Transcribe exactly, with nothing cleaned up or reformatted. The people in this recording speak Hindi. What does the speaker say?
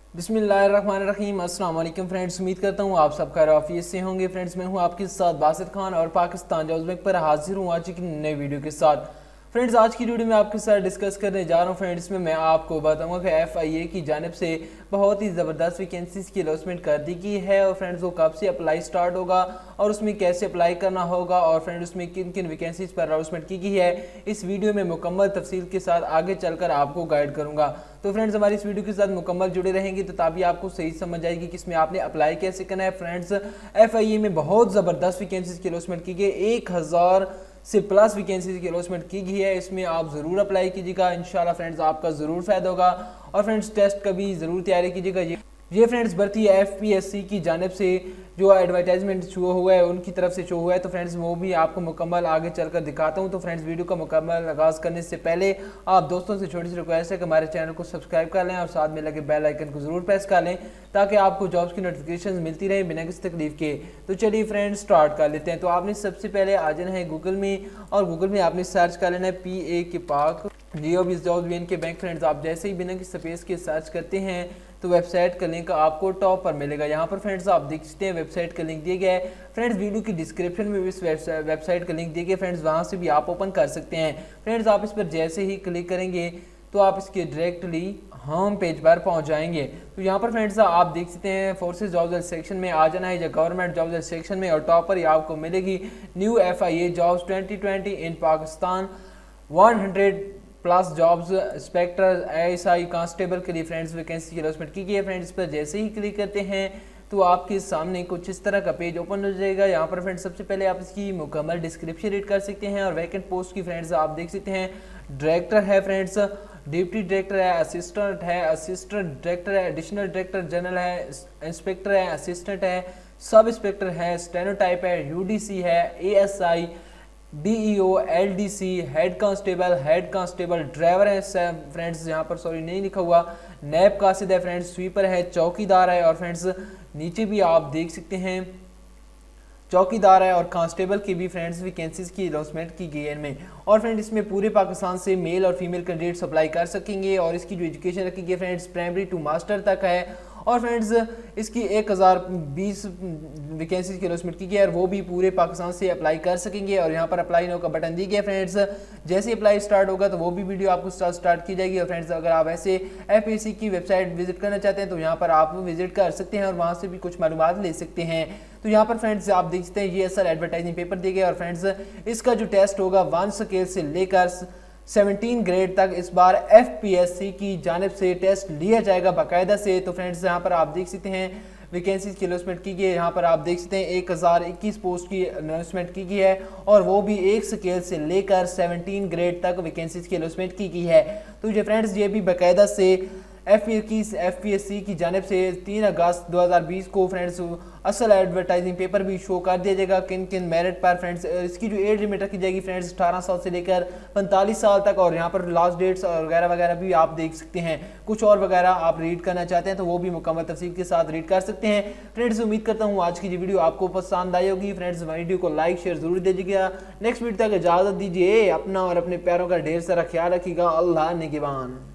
बिस्मिल्लाहिर्रहमानिर्रहीम। अस्सलाम वालेकुम फ्रेंड्स, उम्मीद करता हूँ आप सब खैर आफियत से होंगे। फ्रेंड्स, मैं हूँ आपके साथ बासित खान और पाकिस्तान जॉब्स बैंक पर हाजिर हूँ आज की नई वीडियो के साथ। फ्रेंड्स, आज की वीडियो में आपके साथ डिस्कस करने जा रहा हूँ। फ्रेंड्स, इसमें मैं आपको बताऊंगा कि एफ आई ए की जानिब से बहुत ही ज़बरदस्त वैकेंसीज की अलॉटमेंट कर दी गई है और फ्रेंड्स वो कब से अप्लाई स्टार्ट होगा और उसमें कैसे अप्लाई करना होगा और फ्रेंड्स उसमें किन किन वैकेंसीज पर अलॉटमेंट की गई है, इस वीडियो में मुकम्मल तफसील के साथ आगे चलकर आपको गाइड करूँगा। तो फ्रेंड्स, हमारी इस वीडियो के साथ मुकम्मल जुड़े रहेंगे तो तभी आपको सही समझ आएगी कि इसमें आपने अप्लाई कैसे करना है। फ्रेंड्स, एफ आई ए में बहुत ज़बरदस्त वैकेंसीज की अलॉटमेंट की गई, एक हज़ार से प्लस वैकेंसीज की अलॉटमेंट की गई है। इसमें आप ज़रूर अप्लाई कीजिएगा, इंशाल्लाह फ्रेंड्स आपका ज़रूर फ़ायदा होगा। और फ्रेंड्स, टेस्ट का भी ज़रूर तैयारी कीजिएगा। ये ये फ्रेंड्स भर्ती एफ पी एस सी की जानिब से जो एडवर्टाइजमेंट शो हुआ है उनकी तरफ से शो हुआ है, तो फ्रेंड्स वो भी आपको मुकम्मल आगे चलकर दिखाता हूं। तो फ्रेंड्स, वीडियो का मुकम्मल आगाज़ करने से पहले आप दोस्तों से छोटी सी रिक्वेस्ट है कि हमारे चैनल को सब्सक्राइब कर लें और साथ में लगे बेल आइकन को ज़रूर प्रेस कर लें ताकि आपको जॉब्स की नोटिफिकेशन मिलती रहें बिना किसी तकलीफ के। तो चलिए फ्रेंड्स, स्टार्ट कर लेते हैं। तो आपने सबसे पहले आ जाना है गूगल में और गूगल में आपने सर्च कर लेना है पी ए के Pak Geo biz jobs V N K bank. Friends, आप जैसे ही बिना किसी स्पेस के सर्च करते हैं तो वेबसाइट का लिंक आपको टॉप पर मिलेगा। यहाँ पर फ्रेंड्स आप देख सकते हैं वेबसाइट का लिंक दिया गया है। फ्रेंड्स, वीडियो की डिस्क्रिप्शन में भी इस वेबसाइट का लिंक दिया गया है। फ्रेंड्स, वहाँ से भी आप ओपन कर सकते हैं। फ्रेंड्स, आप इस पर जैसे ही क्लिक करेंगे तो आप इसके डायरेक्टली होम पेज पर पहुँच जाएंगे। तो यहाँ पर फ्रेंड्स आप देख सकते हैं फोर्सेज जॉब्स सेक्शन में आ जाना है या गवर्नमेंट जॉब्स सेक्शन में, और टॉप पर ही आपको मिलेगी new F I A jobs twenty twenty in Pakistan one hundred plus jobs inspector S I constable के लिए फ्रेंड्स वैकेंसी की अलॉटमेंट की गई है। फ्रेंड्स, पर जैसे ही क्लिक करते हैं तो आपके सामने कुछ इस तरह का पेज ओपन हो जाएगा। यहाँ पर फ्रेंड्स सबसे पहले आप इसकी मुकम्मल डिस्क्रिप्शन रीड कर सकते हैं और वैकेंट पोस्ट की फ्रेंड्स आप देख सकते हैं। डायरेक्टर है फ्रेंड्स, डिप्टी डायरेक्टर है, असिस्टेंट है, असिस्टेंट डायरेक्टर है, एडिशनल डायरेक्टर जनरल है, इंस्पेक्टर है, असिस्टेंट है, सब इंस्पेक्टर है, स्टेनोटाइप है, यू डी सी है, A S I, D E O, L D C, head constable, head constable, driver है फ्रेंड्स, यहाँ पर सॉरी नहीं लिखा हुआ, नैब कासिद है फ्रेंड्स, स्वीपर है, चौकीदार है और फ्रेंड्स नीचे भी आप देख सकते हैं चौकीदार है और कांस्टेबल की भी फ्रेंड्स वैकेंसीज की अलॉटमेंट की गई है इनमें। और फ्रेंड्स, इसमें पूरे पाकिस्तान से मेल और फीमेल कैंडिडेट्स अप्लाई कर सकेंगे और इसकी जो एजुकेशन रखी गई फ्रेंड्स प्राइमरी टू मास्टर तक है। और फ्रेंड्स इसकी एक हज़ार बीस वैकेंसीज की अलॉटमेंट की गई है और वो भी पूरे पाकिस्तान से अप्लाई कर सकेंगे। और यहाँ पर अप्लाई नाउ का बटन दी गया फ्रेंड्स, जैसे अप्लाई स्टार्ट होगा तो वो भी वीडियो आपको स्टार्ट स्टार्ट की जाएगी। और फ्रेंड्स, अगर आप ऐसे एफ ए सी की वेबसाइट विजिट करना चाहते हैं तो यहाँ पर आप विजिट कर सकते हैं और वहाँ से भी कुछ मालूमात ले सकते हैं। तो यहाँ पर फ्रेंड्स आप देख सकते हैं ये असर एडवर्टाइजिंग पेपर दिए गए और फ्रेंड्स इसका जो टेस्ट होगा वन स्केल से लेकर सेवनटीन ग्रेड तक इस बार एफ पी एस सी की जानिब से टेस्ट लिया जाएगा बाकायदा से। तो फ्रेंड्स, यहाँ पर आप देख सकते हैं वैकेंसीज की अलॉटमेंट की गई है। यहाँ पर आप देख सकते हैं एक हज़ार इक्कीस पोस्ट की अलॉटमेंट की गई है और वो भी एक स्केल से लेकर सेवनटीन ग्रेड तक वैकेंसीज की अलॉटमेंट की गई है। तो ये फ्रेंड्स ये भी बाकायदा से एफ पी एस सी की जानिब से तीन अगस्त दो हज़ार बीस को फ्रेंड्स असल एडवर्टाइजिंग पेपर भी शो कर दिया जाएगा किन किन मेरिट पर। फ्रेंड्स, इसकी जो एज लिमिट रखी जाएगी फ्रेंड्स अठारह साल से लेकर पैंतालीस साल तक, और यहाँ पर लास्ट डेट्स और वगैरह वगैरह भी आप देख सकते हैं। कुछ और वगैरह आप रीड करना चाहते हैं तो वो भी मुकम्मल तफसील के साथ रीड कर सकते हैं। फ्रेंड्स, उम्मीद करता हूँ आज की जो वीडियो आपको पसंद आई होगी। फ्रेंड्स, वीडियो को लाइक शेयर जरूर दीजिएगा। नेक्स्ट वीडियो तक इजाज़त दीजिए, अपना और अपने प्यारों का ढेर सारा ख्याल रखिएगा। अल्लाह निगहबान।